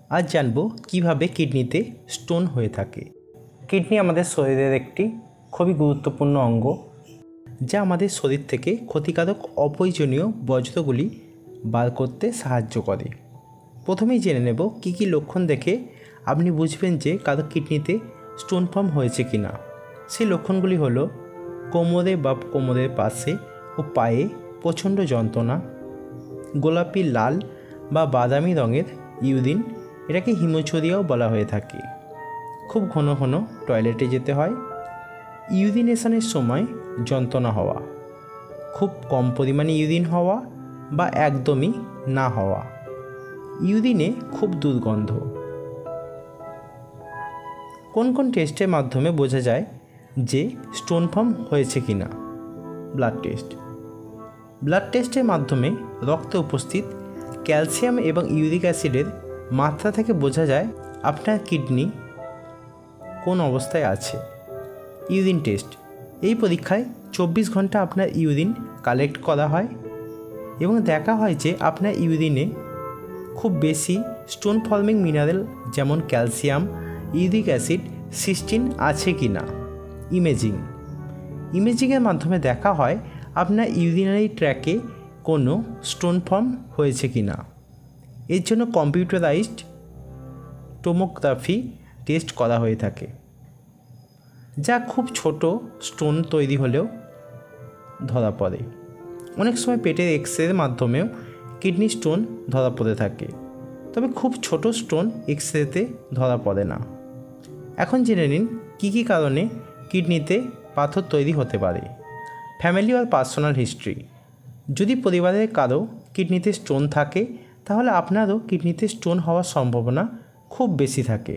আজ জানব কিভাবে কিডনিতে স্টোন হয়ে থাকে। কিডনি আমাদের শরীরের একটি খুবই গুরুত্বপূর্ণ অঙ্গ, যা আমাদের শরীর থেকে ক্ষতিকারক অপ্রয়োজনীয় বর্জ্যগুলি বার করতে সাহায্য করে। প্রথমেই জেনে নেব কী কী লক্ষণ দেখে আপনি বুঝবেন যে কারো কিডনিতে স্টোন ফর্ম হয়েছে কি না। সেই লক্ষণগুলি হলো কোমরে বা কোমরের পাশে ও পায়ে প্রচণ্ড যন্ত্রণা, গোলাপি, লাল বা বাদামি রঙের ইউরিন, এটাকে হিমোচুরিয়াও বলা হয়ে থাকে। খুব ঘন ঘন টয়লেটে যেতে হয়, ইউরিনেশনের সময় যন্ত্রণা হওয়া, খুব কম পরিমাণে ইউরিন হওয়া বা একদমই না হওয়া, ইউরিনে খুব দুর্গন্ধ। কোন কোন টেস্টের মাধ্যমে বোঝা যায় যে স্টোন ফর্ম হয়েছে কি না? ব্লাড টেস্টের মাধ্যমে রক্তে উপস্থিত ক্যালসিয়াম এবং ইউরিক অ্যাসিডের মাত্রা থেকে বোঝা যায় আপনার কিডনি কোন অবস্থায় আছে। ইউরিন টেস্ট, এই পরীক্ষায় 24 ঘন্টা আপনার ইউরিন কালেক্ট করা হয় এবং দেখা হয় যে আপনার ইউরিনে খুব বেশি স্টোন ফর্মিং মিনারেল যেমন ক্যালসিয়াম, ইউরিক অ্যাসিড, সিস্টিন আছে কি না। ইমেজিংয়ের মাধ্যমে দেখা হয় আপনার ইউরিনারি ট্র্যাকে কোনো স্টোন ফর্ম হয়েছে কি না। এর জন্য কম্পিউটারাইজড টোমোগ্রাফি টেস্ট করা হয়ে থাকে, যা খুব ছোট স্টোন তৈরি হলেও ধরা পড়ে। অনেক সময় পেটের এক্স-রের মাধ্যমেও কিডনি স্টোন ধরা পড়ে থাকে, তবে খুব ছোট স্টোন এক্স-রেতে ধরা পড়ে না। এখন জেনে নিন কী কী কারণে কিডনিতে পাথর তৈরি হতে পারে। ফ্যামিলি আর পার্সোনাল হিস্ট্রি, যদি পরিবারের কারো কিডনিতে স্টোন থাকে তাহলে আপনারও কিডনিতে স্টোন হওয়ার সম্ভাবনা খুব বেশি থাকে।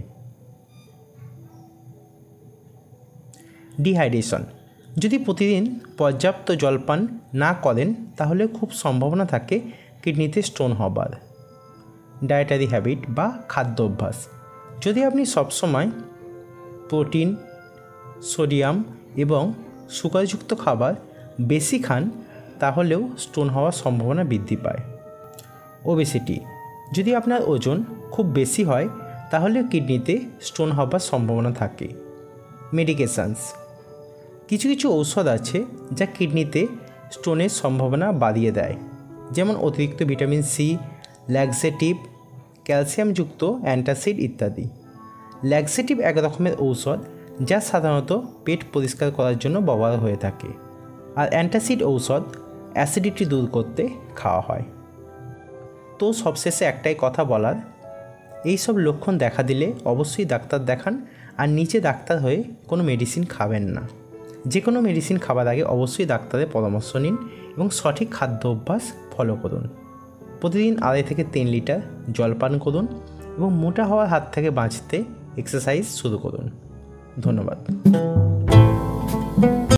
ডিহাইড্রেশন, যদি প্রতিদিন পর্যাপ্ত জল পান না করেন তাহলে খুব সম্ভাবনা থাকে কিডনিতে স্টোন হবার। ডায়েটারি হ্যাবিট বা খাদ্য অভ্যাস, যদি আপনি সবসময় প্রোটিন, সোডিয়াম এবং সুগারযুক্ত খাবার বেশি খান তাহলেও স্টোন হওয়ার সম্ভাবনা বৃদ্ধি পায়। ওবেসিটি, যদি আপনার ওজন খুব বেশি হয় তাহলে কিডনিতে স্টোন হবার সম্ভাবনা থাকে। মেডিকেশানস, কিছু কিছু ঔষধ আছে যা কিডনিতে স্টোনের সম্ভাবনা বাড়িয়ে দেয়, যেমন অতিরিক্ত ভিটামিন সি, ল্যাক্সেটিভ, ক্যালসিয়ামযুক্ত অ্যান্টাসিড ইত্যাদি। ল্যাক্সেটিভ এক রকমের ঔষধ যা সাধারণত পেট পরিষ্কার করার জন্য ব্যবহার হয়ে থাকে, আর অ্যান্টাসিড ঔষধ অ্যাসিডিটি দূর করতে খাওয়া হয়। তো সবশেষে একটাই কথা বলার, এইসব লক্ষণ দেখা দিলে অবশ্যই ডাক্তার দেখান আর নিজে ডাক্তার হয়ে কোনো মেডিসিন খাবেন না। যে কোনো মেডিসিন খাবার আগে অবশ্যই ডাক্তারের পরামর্শ নিন এবং সঠিক খাদ্য অভ্যাস ফলো করুন। প্রতিদিন 2.5 থেকে 3 লিটার জল পান করুন এবং মোটা হওয়ার হাত থেকে বাঁচতে এক্সারসাইজ শুরু করুন। ধন্যবাদ।